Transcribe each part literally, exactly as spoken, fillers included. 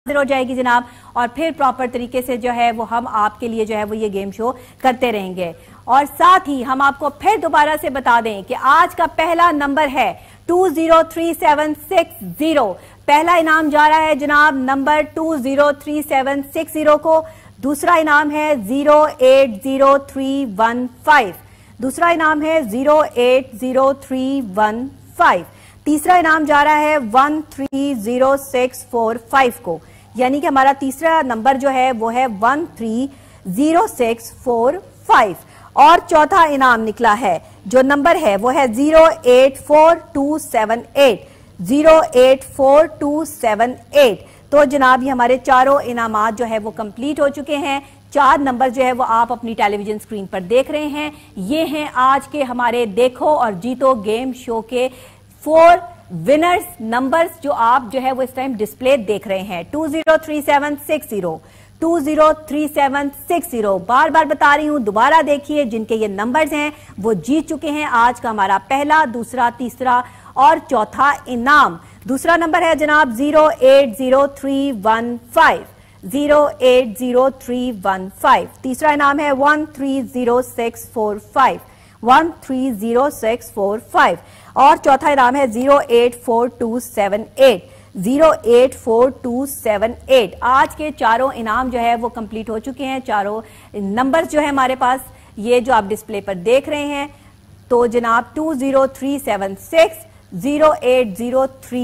हो जाएगी जनाब और फिर प्रॉपर तरीके से जो है वो हम आपके लिए जो है वो ये गेम शो करते रहेंगे। और साथ ही हम आपको फिर दोबारा से बता दें कि आज का पहला नंबर है two zero three seven six zero. पहला इनाम जा रहा है जनाब number two zero three seven six zero को। दूसरा इनाम है zero eight zero three one five. दूसरा इनाम है zero eight zero three one five. तीसरा इनाम जा रहा है one three zero six four five को, यानी कि हमारा तीसरा नंबर जो है वो है one three zero six four five. और चौथा इनाम निकला है जो नंबर है वो है zero eight four two seven eight zero eight four two seven eight. तो जनाब ये हमारे चारों इनामात जो है वो कंप्लीट हो चुके हैं। चार नंबर जो है वो आप अपनी टेलीविजन स्क्रीन पर देख रहे हैं। ये हैं आज के हमारे देखो और जीतो गेम शो के फोर विनर्स नंबर्स जो आप जो है वो इस टाइम डिस्प्ले देख रहे हैं। Two zero three seven six zero, two zero three seven six zero. बार बार बता रही हूं, दोबारा देखिए, जिनके ये नंबर्स हैं वो जीत चुके हैं आज का हमारा पहला, दूसरा, तीसरा और चौथा इनाम। दूसरा नंबर है जनाब zero eight zero three one five, zero eight zero three one five. तीसरा इनाम है one three zero six four five, one three zero six four five. और चौथा इनाम है zero eight four two seven eight, zero eight four two seven eight. आज के चारों इनाम जो है वो कंप्लीट हो चुके हैं। चारों नंबर्स जो है हमारे पास ये जो आप डिस्प्ले पर देख रहे हैं। तो जनाब two zero three seven six, zero eight zero three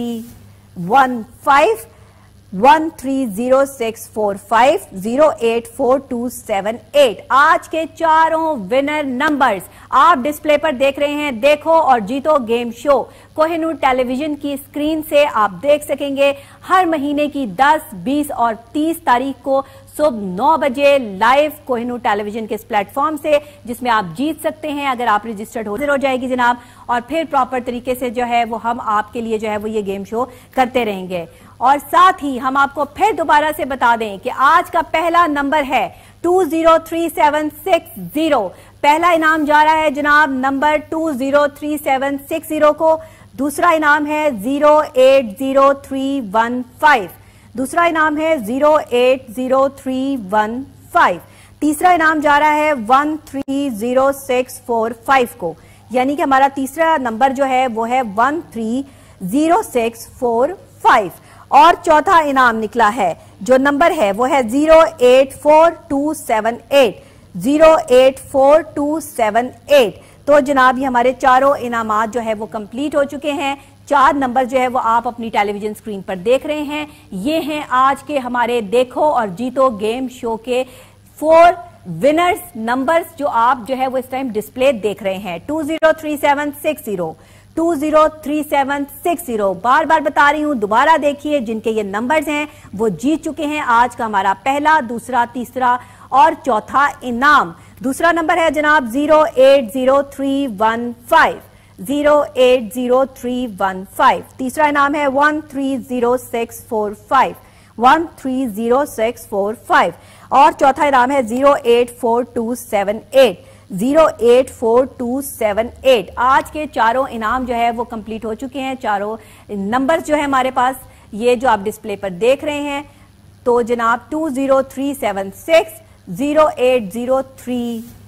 one five, one three zero six four five, zero eight four two seven eight. आज के चारों विनर नंबर्स आप डिस्प्ले पर देख रहे हैं। देखो और जीतो गेम शो कोहिनूर टेलीविजन की स्क्रीन से आप देख सकेंगे हर महीने की दस, बीस और तीस तारीख को सुबह नौ बजे लाइव कोहिनूर टेलीविजन के इस प्लेटफॉर्म से, जिसमें आप जीत सकते हैं अगर आप रजिस्टर्ड हो जाएगी जनाब। और फिर प्रॉपर तरीके से जो है वो हम आपके लिए जो है वो ये गेम शो करते रहेंगे। और साथ ही हम आपको फिर दोबारा से बता दें कि आज का पहला नंबर है two zero three seven six zero. पहला इनाम जा रहा है जनाब number two zero three seven six zero को। दूसरा इनाम है zero eight zero three one five. दूसरा इनाम है zero eight zero three one five. तीसरा इनाम जा रहा है one three zero six four five को, यानी कि हमारा तीसरा नंबर जो है वो है one three zero six four five. और चौथा इनाम निकला है जो नंबर है वो है zero eight four two seven eight, zero eight four two seven eight. तो जनाब ये हमारे चारों इनामात जो है वो कंप्लीट हो चुके हैं। चार नंबर जो है वो आप अपनी टेलीविजन स्क्रीन पर देख रहे हैं। ये हैं आज के हमारे देखो और जीतो गेम शो के फोर विनर्स नंबर्स जो आप जो है वो इस टाइम डिस्प्ले देख रहे हैं। Two zero three seven six zero, two zero three seven six zero. बार बार बता रही हूं, दोबारा देखिए, जिनके ये नंबर्स हैं वो जीत चुके हैं आज का हमारा पहला, दूसरा, तीसरा और चौथा इनाम। दूसरा नंबर है जनाब zero eight zero three one five, zero eight zero three one five. तीसरा इनाम है one three zero six four five, one three zero six four five. और चौथा इनाम है zero eight four two seven eight, zero eight four two seven eight. आज के चारों इनाम जो है वो कंप्लीट हो चुके हैं। चारों नंबर्स जो है हमारे पास ये जो आप डिस्प्ले पर देख रहे हैं। तो जनाब two zero three seven six, zero eight zero three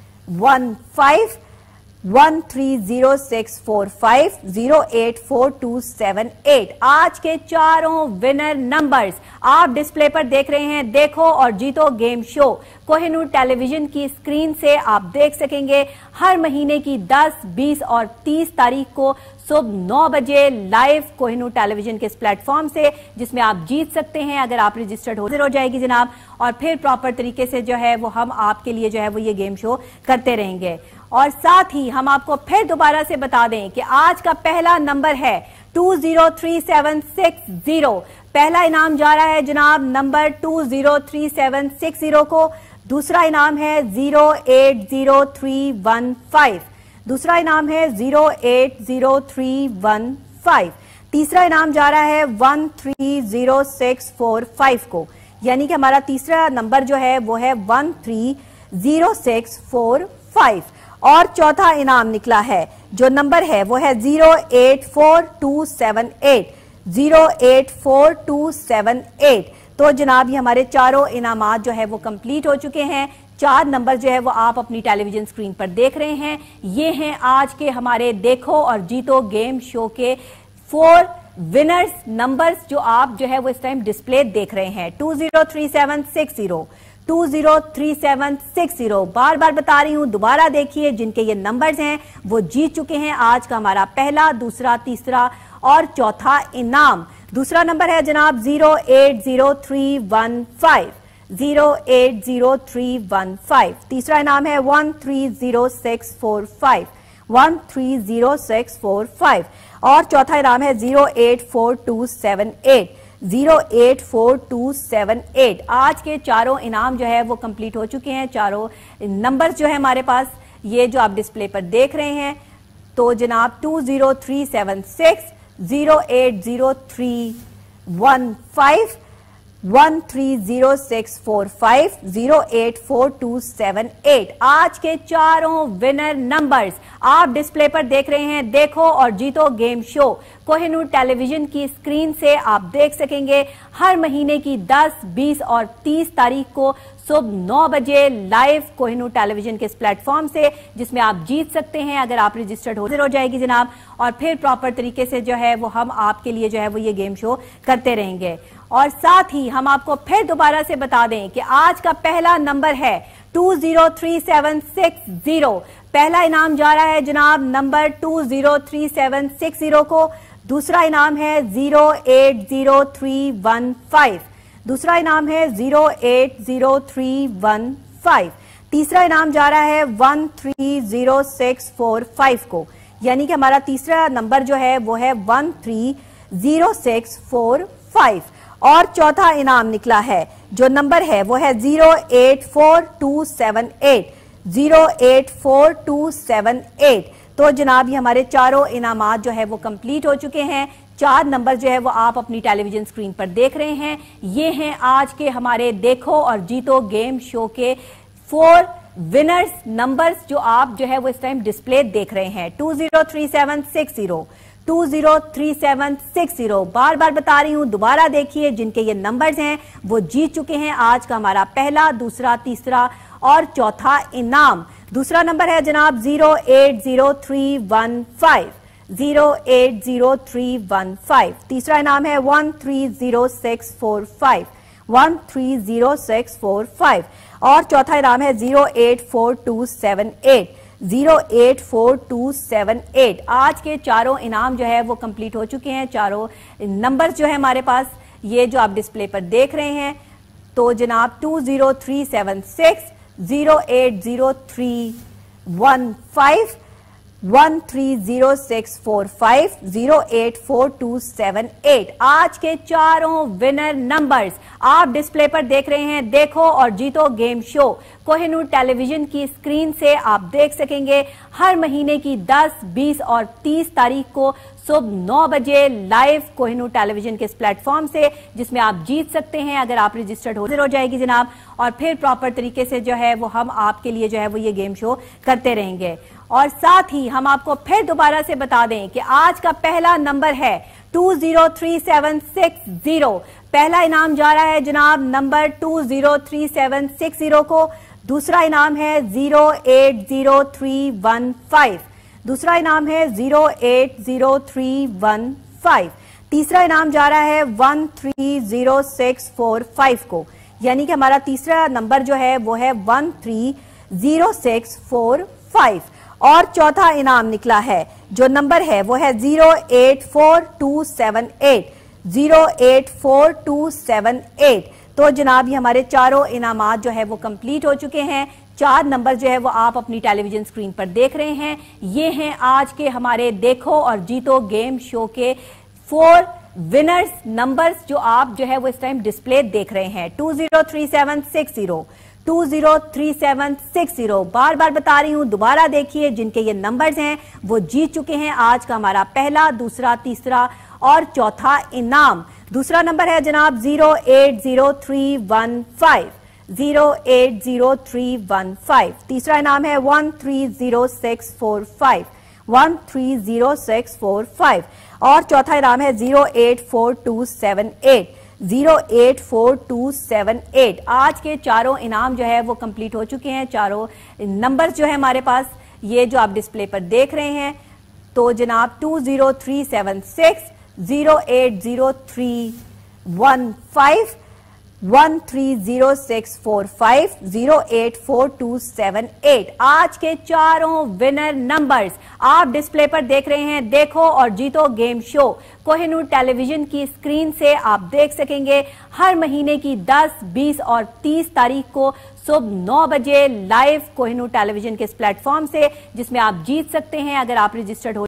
one five, one three zero six four five, zero eight four two seven eight. आज के चारों विनर नंबर्स आप डिस्प्ले पर देख रहे हैं। देखो और जीतो गेम शो कोहिनूर टेलीविजन की स्क्रीन से आप देख सकेंगे हर महीने की दस, बीस और तीस तारीख को सुबह नौ बजे लाइव कोहिनूर टेलीविजन के इस प्लेटफॉर्म से, जिसमें आप जीत सकते हैं अगर आप रजिस्टर्ड हो जाएगी जनाब। और फिर प्रॉपर तरीके से जो है वो हम आपके लिए जो है वो ये गेम शो करते रहेंगे। और साथ ही हम आपको फिर दोबारा से बता दें कि आज का पहला नंबर है two zero three seven six zero. पहला इनाम जा रहा है जनाब number two zero three seven six zero को। दूसरा इनाम है zero eight zero three one five. दूसरा इनाम है zero eight zero three one five. तीसरा इनाम जा रहा है one three zero six four five को, यानी कि हमारा तीसरा नंबर जो है वो है one three zero six four five. और चौथा इनाम निकला है जो नंबर है वो है zero eight four two seven eight, zero eight four two seven eight. تو جناب یہ ہمارے چاروں انعامات جو ہے وہ کمپلیٹ ہو چکے ہیں. چار نمبر جو ہے وہ آپ اپنی ٹیلی ویژن اسکرین پر دیکھ رہے ہیں. یہ ہیں آج کے ہمارے دیکھو اور جیتو گیم شو کے فور ونرز نمبرز جو آپ جو ہے وہ اس ٹائم ڈسپلے دیکھ رہے ہیں. Two zero three seven six zero two zero three seven six zero بار بار بتا رہی ہوں, دوبارہ دیکھیے جن کے یہ نمبرز ہیں وہ جیت چکے ہیں آج کا ہمارا پہلا, دوسرا, تیسرا اور چوتھا انعام. دوسرا نمبر ہے جناب zero eight zero three one five zero eight zero three one five. تیسرا انعام ہے one three zero six four five one three zero six four five اور چوتھا انعام ہے zero eight four two seven eight zero eight four two seven eight. آج کے چاروں انعام جو ہے وہ کمپلیٹ ہو چکے ہیں. چاروں نمبر جو ہے ہمارے پاس یہ جو آپ ڈسپلے پر دیکھ رہے ہیں. تو جناب two zero three seven six zero eight zero three one five one three zero six four five zero eight four two seven eight. آج کے چاروں ونر نمبرز آپ ڈسپلے پر دیکھ رہے ہیں. دیکھو اور جیتو گیم شو کوہ نور ٹیلی ویژن کی اسکرین سے آپ دیکھ سکیں گے ہر مہینے کی دس, بیس اور تیس تاریخ کو صبح نو بجے لائیو کوہ نور ٹیلی ویژن کے اس پلیٹ فارم سے, جس میں آپ جیت سکتے ہیں اگر آپ رجسٹرڈ ہو جائے گی جناب. اور پھر پراپر طریقے سے جو ہے وہ ہم آپ کے لیے جو ہے وہ یہ گیم شو کرتے رہیں گے. اور ساتھ ہی ہم آپ کو پھر دوبارہ سے بتا دیں کہ آج کا پہلا نمبر ہے two zero three seven six zero. پہلا انعام جا رہا ہے جناب number two zero three seven six zero کو. دوسرا انعام ہے zero eight zero three one five دوسرا انعام ہے zero eight zero three one five. تیسرا انعام جا رہا ہے one three zero six four five کو, یعنی کہ ہمارا تیسرا نمبر جو ہے وہ ہے one three zero six four five. اور چوتھا انعام نکلا ہے جو نمبر ہے وہ ہے zero eight four two seven eight zero eight four two seven eight. تو جناب یہ ہمارے چاروں انعامات جو ہے وہ کمپلیٹ ہو چکے ہیں. چار نمبر جو ہے وہ آپ اپنی ٹیلی ویژن اسکرین پر دیکھ رہے ہیں. یہ ہیں آج کے ہمارے دیکھو اور جیتو گیم شو کے فور ونرز نمبرز جو آپ جو ہے وہ اس ٹائم ڈسپلے دیکھ رہے ہیں. Two zero three seven six zero two zero three seven six zero بار بار بتا رہی ہوں, دوبارہ دیکھیے جن کے یہ نمبرز ہیں وہ جیت چکے ہیں آج کا ہمارا پہلا, دوسرا, تیسرا اور چوتھا انعام. دوسرا نمبر ہے جناب zero eight zero three one five zero eight zero three one five. تیسرا انعام ہے one three zero six four five one three zero six four five اور چوتھا انعام ہے zero eight four two seven eight zero eight four two seven eight. آج کے چاروں انعام جو ہے وہ کمپلیٹ ہو چکے ہیں. چاروں نمبر جو ہے ہمارے پاس یہ جو آپ ڈسپلے پر دیکھ رہے ہیں. تو جناب two zero three seven six zero eight zero three one five one three zero six four five zero eight four two seven eight. آج کے چاروں ونر نمبرز آپ ڈسپلے پر دیکھ رہے ہیں. دیکھو اور جیتو گیم شو کوہ نور ٹیلی ویژن کی اسکرین سے آپ دیکھ سکیں گے ہر مہینے کی دس, بیس اور تیس تاریخ کو صبح نو بجے لائیو کوہ نور ٹیلی ویژن کے اس پلیٹ فارم سے, جس میں آپ جیت سکتے ہیں اگر آپ رجسٹرڈ ہو جائے گی جناب. اور پھر پراپر طریقے سے جو ہے وہ ہم آپ کے لیے جو ہے وہ یہ گیم شو کرتے رہیں گے. اور ساتھ ہی ہم آپ کو پھر دوبارہ سے بتا دیں کہ آج کا پہلا نمبر ہے two zero three seven six zero. پہلا انعام جا رہا ہے جناب number two zero three seven six zero کو. دوسرا انعام ہے zero eight zero three one five دوسرا انعام ہے zero eight zero three one five. تیسرا انعام جا رہا ہے one three zero six four five کو, یعنی کہ ہمارا تیسرا نمبر جو ہے وہ ہے one three zero six four five. اور چوتھا انعام نکلا ہے جو نمبر ہے وہ ہے zero eight four two seven eight zero eight four two seven eight. تو جناب یہ ہمارے چاروں انعامات جو ہے وہ کمپلیٹ ہو چکے ہیں. چار نمبر جو ہے وہ آپ اپنی ٹیلی ویژن اسکرین پر دیکھ رہے ہیں. یہ ہیں آج کے ہمارے دیکھو اور جیتو گیم شو کے فور ونرز نمبرز جو آپ جو ہے وہ اس ٹائم ڈسپلے دیکھ رہے ہیں. Two zero three seven six zero two zero three seven six zero بار بار بتا رہی ہوں, دوبارہ دیکھیے جن کے یہ نمبرز ہیں وہ جیت چکے ہیں آج کا ہمارا پہلا, دوسرا, تیسرا اور چوتھا انعام. دوسرا نمبر ہے جناب zero eight zero three one five zero eight zero three one five. تیسرا انعام ہے one three zero six four five one three zero six four five اور چوتھا انعام ہے zero eight four two seven eight zero eight four two seven eight. आज के चारों इनाम जो है वो कंप्लीट हो चुके हैं। चारों नंबर जो है हमारे पास ये जो आप डिस्प्ले पर देख रहे हैं, तो जनाब two zero three seven six, zero eight zero three one five, one three zero six four five, zero eight four two seven eight. आज के चारों विनर नंबर्स आप डिस्प्ले पर देख रहे हैं। देखो और जीतो गेम शो कोहिनूर टेलीविजन की स्क्रीन से आप देख सकेंगे हर महीने की दस, बीस और तीस तारीख को सुबह नौ बजे लाइव कोहिनूर टेलीविजन के इस प्लेटफॉर्म से, जिसमें आप जीत सकते हैं अगर आप रजिस्टर्ड हो